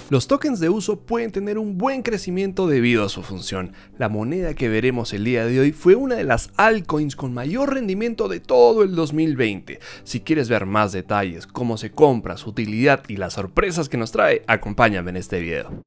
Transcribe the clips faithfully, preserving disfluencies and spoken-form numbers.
Los tokens de uso pueden tener un buen crecimiento debido a su función. La moneda que veremos el día de hoy fue una de las altcoins con mayor rendimiento de todo el dos mil veinte. Si quieres ver más detalles, cómo se compra, su utilidad y las sorpresas que nos trae, acompáñame en este video.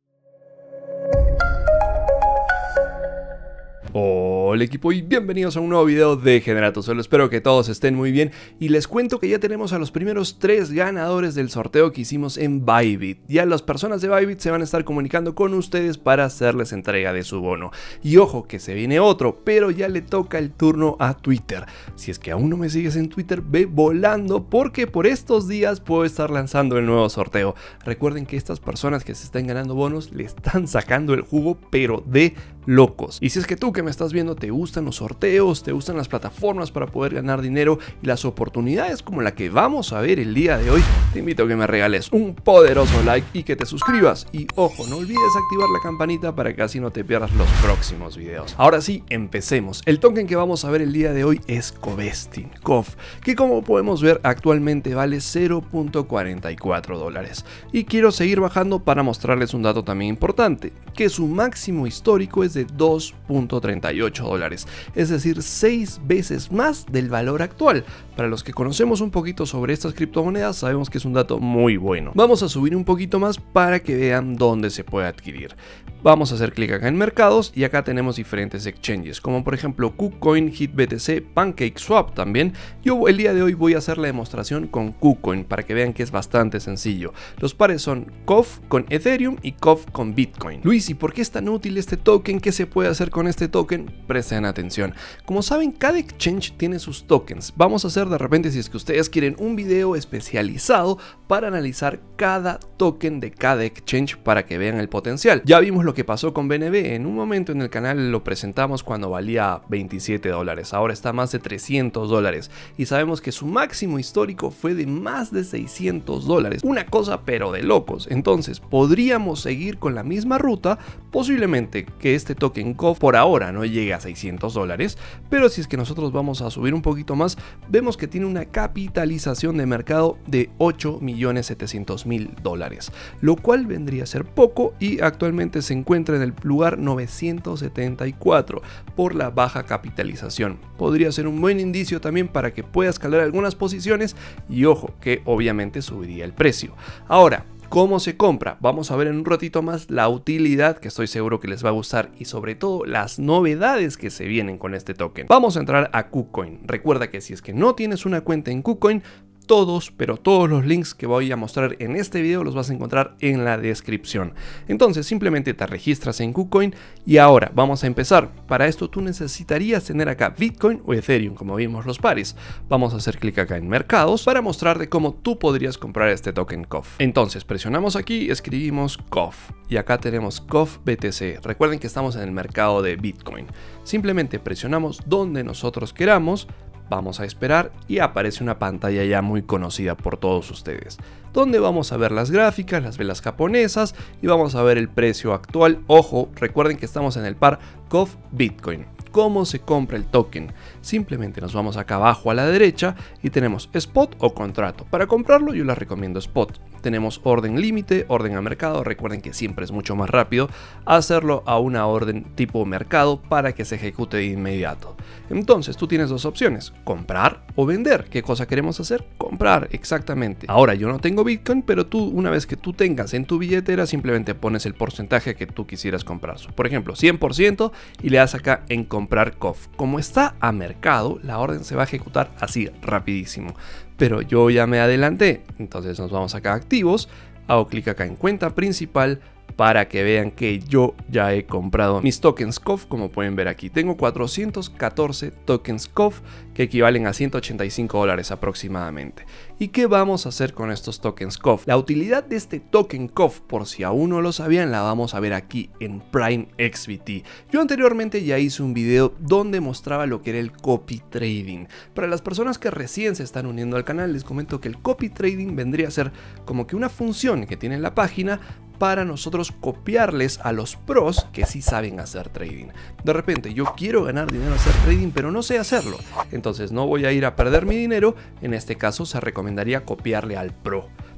Hola equipo y bienvenidos a un nuevo video de Generato Solo. Espero que todos estén muy bien y les cuento que ya tenemos a los primeros tres ganadores del sorteo que hicimos en Bybit. Ya las personas de Bybit se van a estar comunicando con ustedes para hacerles entrega de su bono. Y ojo que se viene otro, pero ya le toca el turno a Twitter. Si es que aún no me sigues en Twitter, ve volando porque por estos días puedo estar lanzando el nuevo sorteo. Recuerden que estas personas que se están ganando bonos le están sacando el jugo pero de locos. Y si es que tú que me estás viendo te gustan los sorteos, te gustan las plataformas para poder ganar dinero y las oportunidades como la que vamos a ver el día de hoy, te invito a que me regales un poderoso like y que te suscribas. Y ojo, no olvides activar la campanita para que así no te pierdas los próximos videos. Ahora sí, empecemos. El token que vamos a ver el día de hoy es Covestin, C O V, que como podemos ver actualmente vale cero punto cuarenta y cuatro dólares. Y quiero seguir bajando para mostrarles un dato también importante, que su máximo histórico es de dos punto treinta y ocho dólares, es decir, seis veces más del valor actual. Para los que conocemos un poquito sobre estas criptomonedas, sabemos que es un dato muy bueno. Vamos a subir un poquito más para que vean dónde se puede adquirir. Vamos a hacer clic acá en mercados y acá tenemos diferentes exchanges, como por ejemplo KuCoin, HitBTC, PancakeSwap también. Yo el día de hoy voy a hacer la demostración con KuCoin para que vean que es bastante sencillo. Los pares son C O V con Ethereum y C O V con Bitcoin. Luis, ¿y por qué es tan útil este token? ¿Qué se puede hacer con este token? Presten atención. Como saben, cada exchange tiene sus tokens. Vamos a hacer de repente, si es que ustedes quieren, un video especializado para analizar cada token de cada exchange para que vean el potencial. Ya vimos lo que pasó con B N B. En un momento en el canal lo presentamos cuando valía veintisiete dólares. Ahora está más de trescientos dólares. Y sabemos que su máximo histórico fue de más de seiscientos dólares. Una cosa pero de locos. Entonces, podríamos seguir con la misma ruta. Posiblemente que este token C O V por ahora no llegue a seiscientos dólares. Pero si es que nosotros vamos a subir un poquito más, vemos que tiene una capitalización de mercado de ocho millones setecientos mil dólares. Lo cual vendría a ser poco y actualmente se encuentra en el lugar novecientos setenta y cuatro por la baja capitalización. Podría ser un buen indicio también para que pueda escalar algunas posiciones y ojo que obviamente subiría el precio. Ahora, ¿cómo se compra? Vamos a ver en un ratito más la utilidad, que estoy seguro que les va a gustar, y sobre todo las novedades que se vienen con este token. Vamos a entrar a KuCoin. Recuerda que si es que no tienes una cuenta en KuCoin, todos, pero todos los links que voy a mostrar en este video los vas a encontrar en la descripción. Entonces simplemente te registras en KuCoin y ahora vamos a empezar. Para esto tú necesitarías tener acá Bitcoin o Ethereum, como vimos los pares. Vamos a hacer clic acá en mercados para mostrarte cómo tú podrías comprar este token C O V. Entonces presionamos aquí, escribimos C O V y acá tenemos C O V B T C. Recuerden que estamos en el mercado de Bitcoin. Simplemente presionamos donde nosotros queramos. Vamos a esperar y aparece una pantalla ya muy conocida por todos ustedes, donde vamos a ver las gráficas, las velas japonesas y vamos a ver el precio actual. Ojo, recuerden que estamos en el par C O V Bitcoin. ¿Cómo se compra el token? Simplemente nos vamos acá abajo a la derecha y tenemos spot o contrato. Para comprarlo yo les recomiendo spot. Tenemos orden límite, orden a mercado. Recuerden que siempre es mucho más rápido hacerlo a una orden tipo mercado para que se ejecute de inmediato. Entonces tú tienes dos opciones, comprar o vender. ¿Qué cosa queremos hacer? Comprar, exactamente. Ahora yo no tengo Bitcoin, pero tú una vez que tú tengas en tu billetera simplemente pones el porcentaje que tú quisieras comprar. Por ejemplo, cien por ciento y le das acá en comprar C O V. Como está a mercado, la orden se va a ejecutar así rapidísimo. Pero yo ya me adelanté, entonces nos vamos acá a activos, hago clic acá en cuenta principal para que vean que yo ya he comprado mis tokens C O V. Como pueden ver aquí tengo cuatrocientos catorce tokens C O V que equivalen a ciento ochenta y cinco dólares aproximadamente. ¿Y qué vamos a hacer con estos tokens C O V? La utilidad de este token C O V, por si aún no lo sabían, la vamos a ver aquí en Prime X B T. Yo anteriormente ya hice un video donde mostraba lo que era el copy trading. Para las personas que recién se están uniendo al canal, les comento que el copy trading vendría a ser como que una función que tiene la página para nosotros copiarles a los pros que sí saben hacer trading. De repente yo quiero ganar dinero a hacer trading pero no sé hacerlo, entonces no voy a ir a perder mi dinero. En este caso se recomendaría copiarle al pro.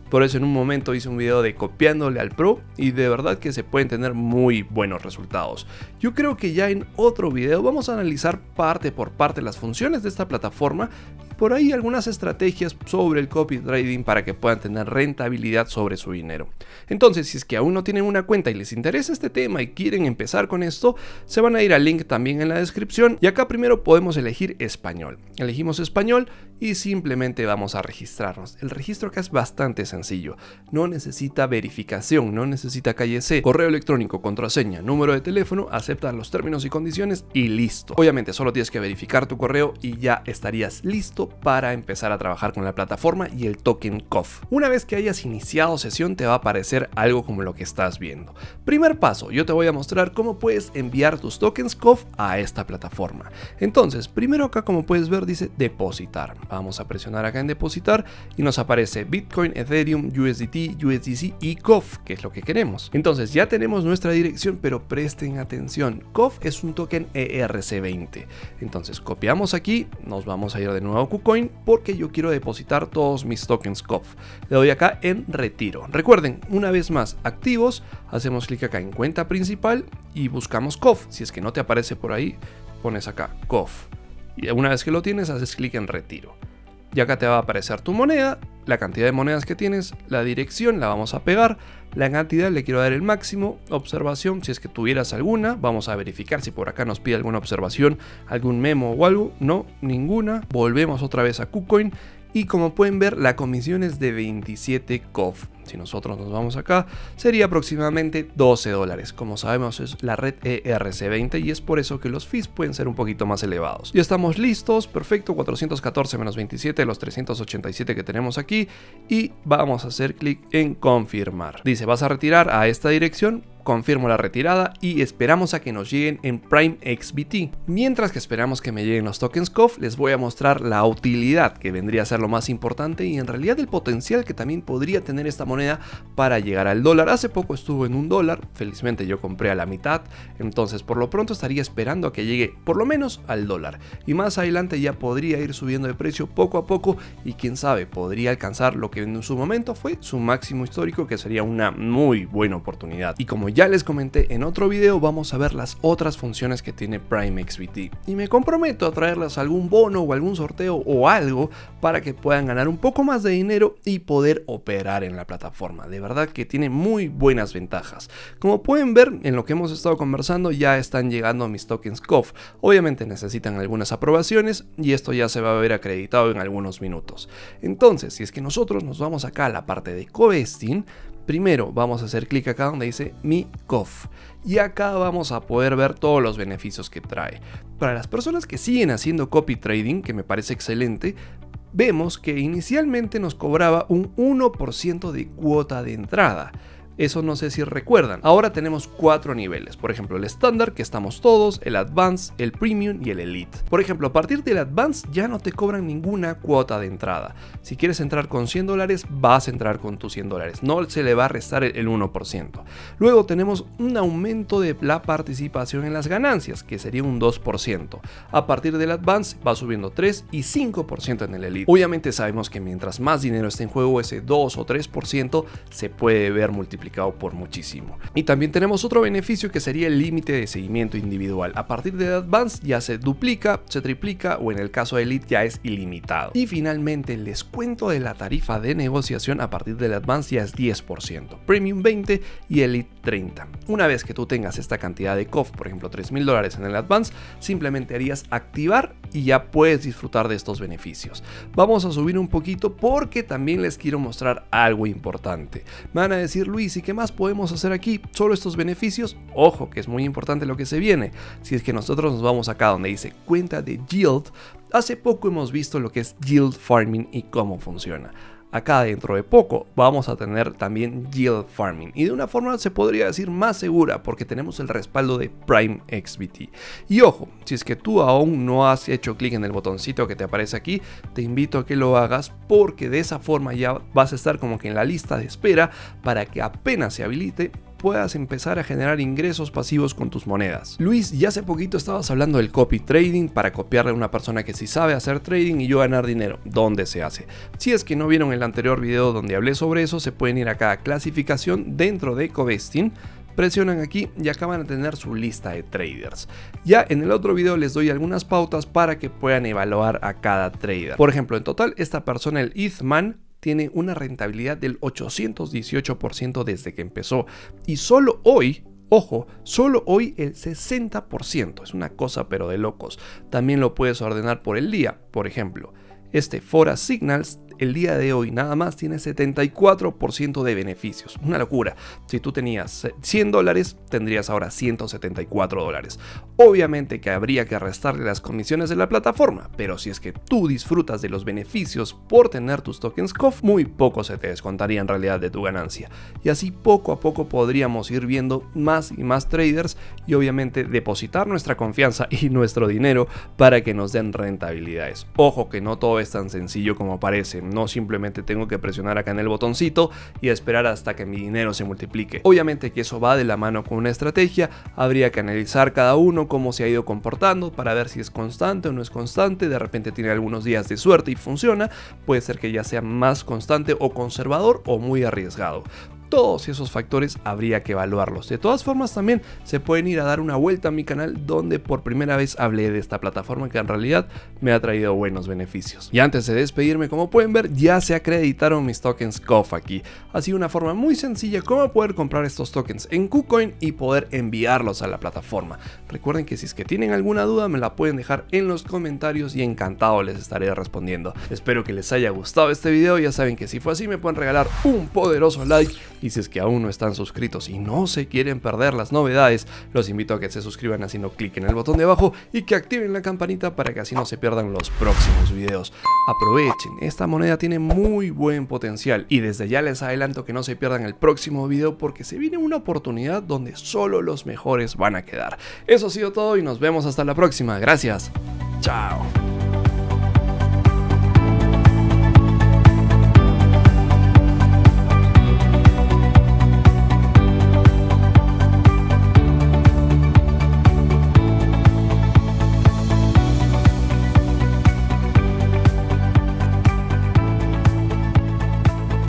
Por eso en un momento hice un video de copiándole al Pro y de verdad que se pueden tener muy buenos resultados. Yo creo que ya en otro video vamos a analizar parte por parte las funciones de esta plataforma y por ahí algunas estrategias sobre el copy trading para que puedan tener rentabilidad sobre su dinero. Entonces, si es que aún no tienen una cuenta y les interesa este tema y quieren empezar con esto, se van a ir al link también en la descripción y acá primero podemos elegir español. Elegimos español y simplemente vamos a registrarnos. El registro acá es bastante sencillo, no necesita verificación, no necesita calle C, correo electrónico, contraseña, número de teléfono, acepta los términos y condiciones y listo. Obviamente solo tienes que verificar tu correo y ya estarías listo para empezar a trabajar con la plataforma y el token C O F. Una vez que hayas iniciado sesión te va a aparecer algo como lo que estás viendo. Primer paso, yo te voy a mostrar cómo puedes enviar tus tokens C O F a esta plataforma. Entonces, primero acá como puedes ver dice depositar. Vamos a presionar acá en depositar y nos aparece Bitcoin, Ethereum, U S D T, U S D C y C O F, que es lo que queremos. Entonces ya tenemos nuestra dirección, pero presten atención. C O F es un token E R C veinte. Entonces copiamos aquí, nos vamos a ir de nuevo a KuCoin porque yo quiero depositar todos mis tokens C O F. Le doy acá en retiro. Recuerden, una vez más activos, hacemos clic acá en cuenta principal y buscamos C O F. Si es que no te aparece por ahí, pones acá C O F. Y una vez que lo tienes, haces clic en retiro. Y acá te va a aparecer tu moneda, la cantidad de monedas que tienes, la dirección, la vamos a pegar, la cantidad le quiero dar el máximo, observación, si es que tuvieras alguna, vamos a verificar si por acá nos pide alguna observación, algún memo o algo, no, ninguna, volvemos otra vez a KuCoin y como pueden ver la comisión es de veintisiete C O F. Si nosotros nos vamos acá, sería aproximadamente doce dólares. Como sabemos es la red E R C veinte y es por eso que los fees pueden ser un poquito más elevados. Ya estamos listos, perfecto, cuatrocientos catorce menos veintisiete, los trescientos ochenta y siete que tenemos aquí y vamos a hacer clic en confirmar. Dice, vas a retirar a esta dirección. Confirmo la retirada y esperamos a que nos lleguen en Prime X B T. Mientras que esperamos que me lleguen los tokens C O F, les voy a mostrar la utilidad que vendría a ser lo más importante y en realidad el potencial que también podría tener esta moneda para llegar al dólar. Hace poco estuvo en un dólar, felizmente yo compré a la mitad, entonces por lo pronto estaría esperando a que llegue por lo menos al dólar y más adelante ya podría ir subiendo de precio poco a poco y quién sabe, podría alcanzar lo que en su momento fue su máximo histórico, que sería una muy buena oportunidad. Y como ya les comenté en otro video, vamos a ver las otras funciones que tiene Prime X B T y me comprometo a traerles algún bono o algún sorteo o algo para que puedan ganar un poco más de dinero y poder operar en la plataforma. De verdad que tiene muy buenas ventajas. Como pueden ver en lo que hemos estado conversando, ya están llegando mis tokens C O F. Obviamente necesitan algunas aprobaciones y esto ya se va a ver acreditado en algunos minutos. Entonces, si es que nosotros nos vamos acá a la parte de co-vesting, primero vamos a hacer clic acá donde dice mi C O F y acá vamos a poder ver todos los beneficios que trae. Para las personas que siguen haciendo copy trading, que me parece excelente, vemos que inicialmente nos cobraba un uno por ciento de cuota de entrada. Eso no sé si recuerdan. Ahora tenemos cuatro niveles. Por ejemplo, el estándar, que estamos todos, el Advance, el Premium y el Elite. Por ejemplo, a partir del Advance ya no te cobran ninguna cuota de entrada. Si quieres entrar con cien dólares, vas a entrar con tus cien dólares. No se le va a restar el uno por ciento. Luego tenemos un aumento de la participación en las ganancias, que sería un dos por ciento. A partir del Advance va subiendo tres y cinco por ciento en el Elite. Obviamente sabemos que mientras más dinero esté en juego, ese dos o tres por ciento se puede ver multiplicado por muchísimo. Y también tenemos otro beneficio que sería el límite de seguimiento individual. A partir de Advance ya se duplica, se triplica o en el caso de Elite ya es ilimitado. Y finalmente el descuento de la tarifa de negociación a partir del Advance ya es diez por ciento, Premium veinte y Elite treinta. Una vez que tú tengas esta cantidad de C O F, por ejemplo tres mil dólares en el Advance, simplemente harías activar y ya puedes disfrutar de estos beneficios. Vamos a subir un poquito porque también les quiero mostrar algo importante. Me van a decir, Luis, ¿y qué más podemos hacer aquí? ¿Solo estos beneficios? Ojo, que es muy importante lo que se viene. Si es que nosotros nos vamos acá donde dice cuenta de yield, hace poco hemos visto lo que es yield farming y cómo funciona. Acá dentro de poco vamos a tener también yield farming y de una forma se podría decir más segura porque tenemos el respaldo de Prime X B T. Y ojo, si es que tú aún no has hecho clic en el botoncito que te aparece aquí, te invito a que lo hagas porque de esa forma ya vas a estar como que en la lista de espera para que apenas se habilite puedas empezar a generar ingresos pasivos con tus monedas. Luis, ya hace poquito estabas hablando del copy trading para copiarle a una persona que sí sabe hacer trading y yo ganar dinero. ¿Dónde se hace? Si es que no vieron el anterior video donde hablé sobre eso, se pueden ir acá a clasificación dentro de Covestin. Presionan aquí y acá van a tener su lista de traders. Ya en el otro video les doy algunas pautas para que puedan evaluar a cada trader. Por ejemplo, en total esta persona, el Ethman, tiene una rentabilidad del ochocientos dieciocho por ciento desde que empezó. Y solo hoy, ojo, solo hoy el sesenta por ciento. Es una cosa pero de locos. También lo puedes ordenar por el día. Por ejemplo, este Fora Signals el día de hoy nada más tiene setenta y cuatro por ciento de beneficios. Una locura. Si tú tenías cien dólares, tendrías ahora ciento setenta y cuatro dólares. Obviamente que habría que restarle las comisiones de la plataforma, pero si es que tú disfrutas de los beneficios por tener tus tokens C O F, muy poco se te descontaría en realidad de tu ganancia. Y así poco a poco podríamos ir viendo más y más traders y obviamente depositar nuestra confianza y nuestro dinero para que nos den rentabilidades. Ojo que no todo es tan sencillo como parece. No simplemente tengo que presionar acá en el botoncito y esperar hasta que mi dinero se multiplique. Obviamente que eso va de la mano con una estrategia. Habría que analizar cada uno cómo se ha ido comportando para ver si es constante o no es constante. De repente tiene algunos días de suerte y funciona. Puede ser que ya sea más constante o conservador o muy arriesgado. Todos esos factores habría que evaluarlos. De todas formas también se pueden ir a dar una vuelta a mi canal donde por primera vez hablé de esta plataforma que en realidad me ha traído buenos beneficios. Y antes de despedirme, como pueden ver, ya se acreditaron mis tokens C O F aquí. Ha sido una forma muy sencilla como poder comprar estos tokens en KuCoin y poder enviarlos a la plataforma. Recuerden que si es que tienen alguna duda me la pueden dejar en los comentarios y encantado les estaré respondiendo. Espero que les haya gustado este video. Ya saben que si fue así me pueden regalar un poderoso like. Y si es que aún no están suscritos y no se quieren perder las novedades, los invito a que se suscriban haciendo clic en el botón de abajo y que activen la campanita para que así no se pierdan los próximos videos. Aprovechen, esta moneda tiene muy buen potencial y desde ya les adelanto que no se pierdan el próximo video porque se viene una oportunidad donde solo los mejores van a quedar. Eso ha sido todo y nos vemos hasta la próxima. Gracias. Chao.